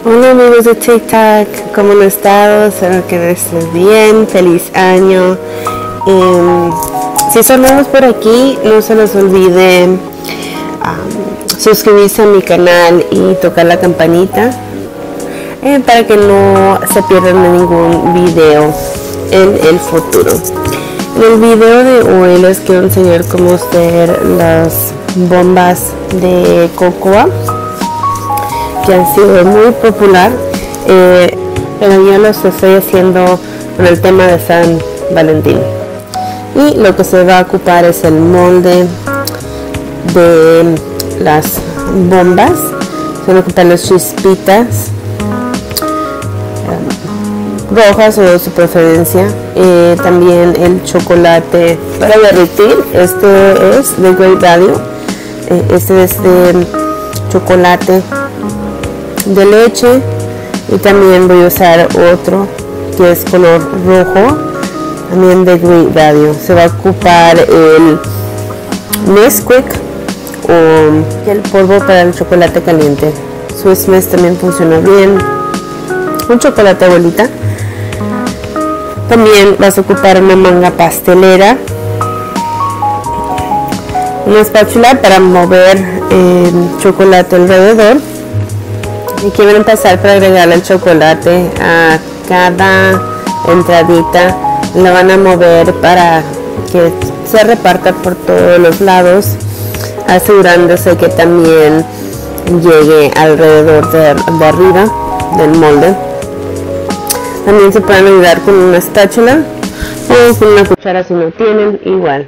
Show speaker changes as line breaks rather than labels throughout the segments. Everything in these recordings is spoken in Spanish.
Hola amigos de TikTok, ¿cómo han estado? Espero que estén bien, feliz año. Si son nuevos por aquí, no se les olvide suscribirse a mi canal y tocar la campanita para que no se pierdan ningún video en el futuro. En el video de hoy les quiero enseñar cómo hacer las bombas de cocoa que han sido muy popular, pero yo los estoy haciendo con el tema de San Valentín. Y lo que se va a ocupar es el molde de las bombas. Se van a ocupar las chispitas rojas o de su preferencia, también el chocolate para derretir. Este es de Great Value, este es de chocolate de leche, y también voy a usar otro que es color rojo, también de Great Value. Se va a ocupar el Nesquik o el polvo para el chocolate caliente. Swiss Miss también funciona bien, un chocolate abuelita. También vas a ocupar una manga pastelera, una espátula para mover el chocolate alrededor. Y quiero empezar para agregarle el chocolate a cada entradita. La van a mover para que se reparta por todos los lados, asegurándose que también llegue alrededor de arriba del molde. También se pueden ayudar con una espátula o con una cuchara si no tienen, igual.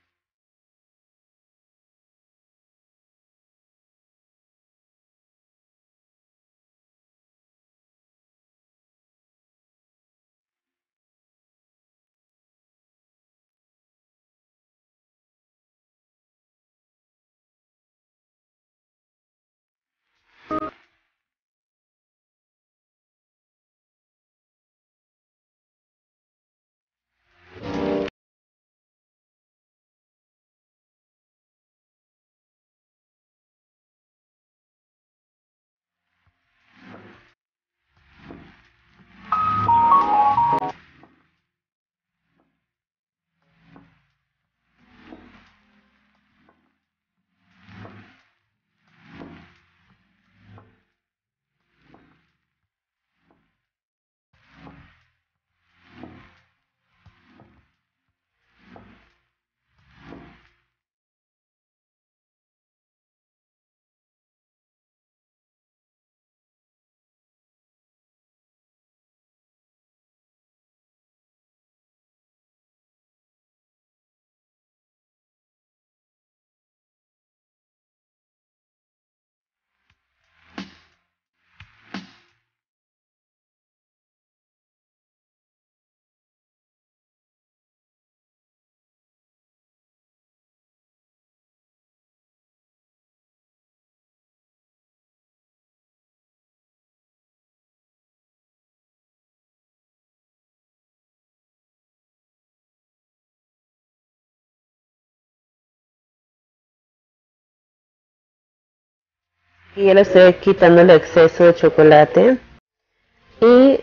Y ya le estoy quitando el exceso de chocolate y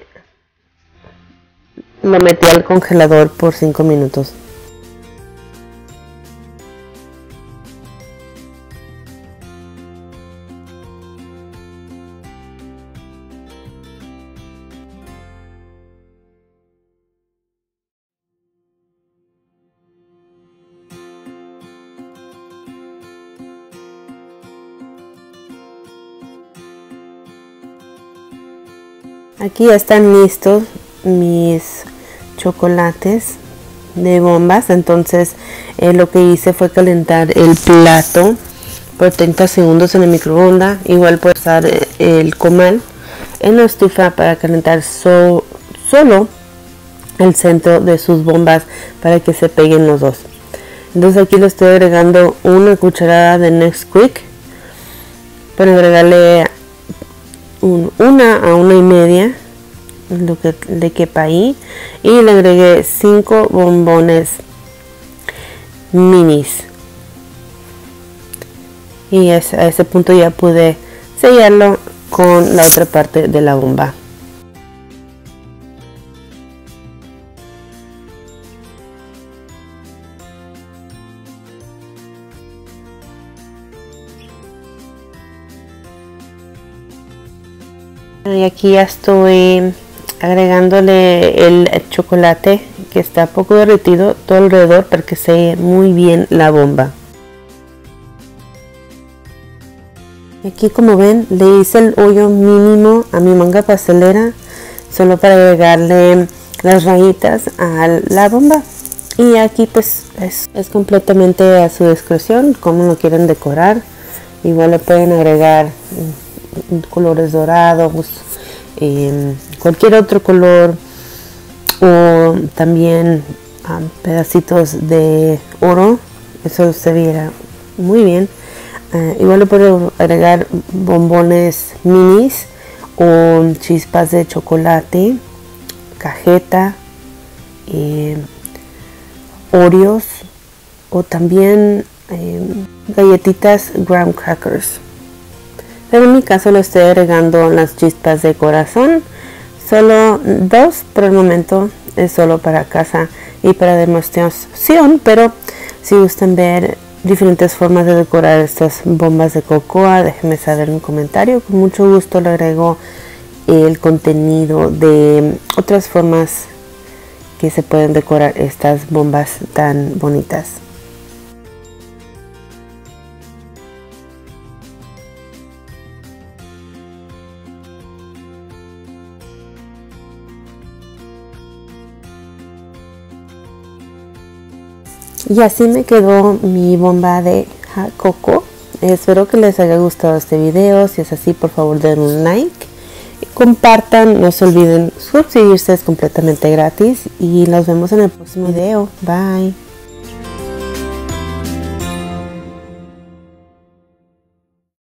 lo metí al congelador por 5 minutos. Aquí ya están listos mis chocolates de bombas. Entonces lo que hice fue calentar el plato por 30 segundos en el microondas. Igual puedes usar el comal en la estufa para calentar solo el centro de sus bombas para que se peguen los dos. Entonces aquí le estoy agregando una cucharada de Nesquik para agregarle una a 1,5, lo que le quepa ahí, y le agregué 5 bombones minis, y a ese punto ya pude sellarlo con la otra parte de la bomba. Y aquí ya estoy agregándole el chocolate que está poco derretido todo alrededor para que selle muy bien la bomba. Aquí, como ven, le hice el hoyo mínimo a mi manga pastelera solo para agregarle las rayitas a la bomba. Y aquí pues es completamente a su discreción como lo quieren decorar. Igual le pueden agregar colores dorados, cualquier otro color, o también pedacitos de oro. Eso se viera muy bien. Igual le puedo agregar bombones minis o chispas de chocolate, cajeta, Oreos, o también galletitas graham crackers. Pero en mi caso le estoy agregando las chispas de corazón, solo 2 por el momento, es solo para casa y para demostración, pero si gustan ver diferentes formas de decorar estas bombas de cocoa, déjenme saber en un comentario, con mucho gusto le agrego el contenido de otras formas que se pueden decorar estas bombas tan bonitas. Y así me quedó mi bomba de coco. Espero que les haya gustado este video. Si es así, por favor den un like, compartan, no se olviden suscribirse, es completamente gratis, y nos vemos en el próximo video. Bye.